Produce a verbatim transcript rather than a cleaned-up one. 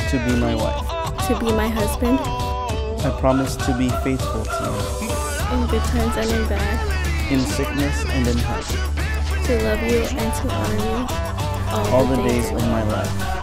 to be my wife. to be my husband, I promise to be faithful to you in good times and in bad, in sickness and in health, to love you and to honor you all, all the days of my life.